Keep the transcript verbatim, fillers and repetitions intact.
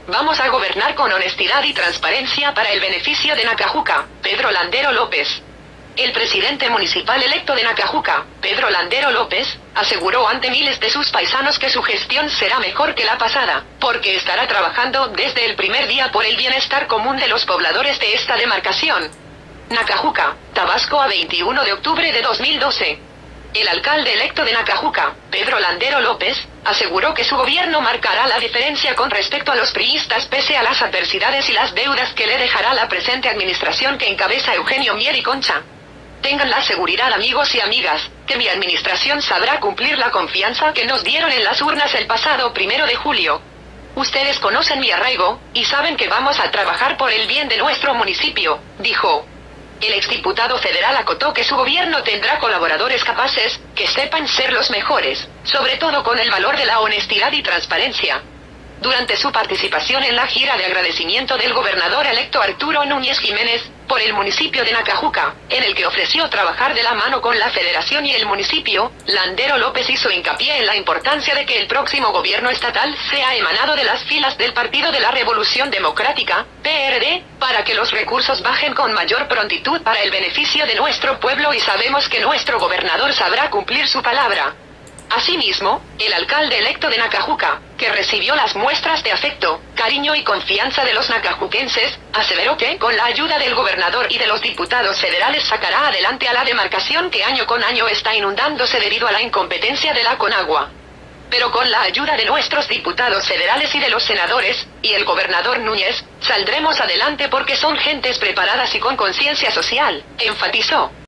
Vamos a gobernar con honestidad y transparencia para el beneficio de Nacajuca. Pedro Landero López. El presidente municipal electo de Nacajuca, Pedro Landero López, aseguró ante miles de sus paisanos que su gestión será mejor que la pasada, porque estará trabajando desde el primer día por el bienestar común de los pobladores de esta demarcación. Nacajuca, Tabasco, a veintiuno de octubre de dos mil doce. El alcalde electo de Nacajuca, Pedro Landero López, aseguró que su gobierno marcará la diferencia con respecto a los priistas pese a las adversidades y las deudas que le dejará la presente administración que encabeza Eugenio Mier y Concha. Tengan la seguridad, amigos y amigas, que mi administración sabrá cumplir la confianza que nos dieron en las urnas el pasado primero de julio. Ustedes conocen mi arraigo, y saben que vamos a trabajar por el bien de nuestro municipio, dijo. El exdiputado federal acotó que su gobierno tendrá colaboradores capaces, que sepan ser los mejores, sobre todo con el valor de la honestidad y transparencia. Durante su participación en la gira de agradecimiento del gobernador electo Arturo Núñez Jiménez, por el municipio de Nacajuca, en el que ofreció trabajar de la mano con la federación y el municipio, Landero López hizo hincapié en la importancia de que el próximo gobierno estatal sea emanado de las filas del Partido de la Revolución Democrática, P R D, para que los recursos bajen con mayor prontitud para el beneficio de nuestro pueblo, y sabemos que nuestro gobernador sabrá cumplir su palabra. Asimismo, el alcalde electo de Nacajuca, que recibió las muestras de afecto, cariño y confianza de los nacajuquenses, aseveró que, con la ayuda del gobernador y de los diputados federales, sacará adelante a la demarcación que año con año está inundándose debido a la incompetencia de la Conagua. Pero con la ayuda de nuestros diputados federales y de los senadores, y el gobernador Núñez, saldremos adelante porque son gentes preparadas y con conciencia social, enfatizó.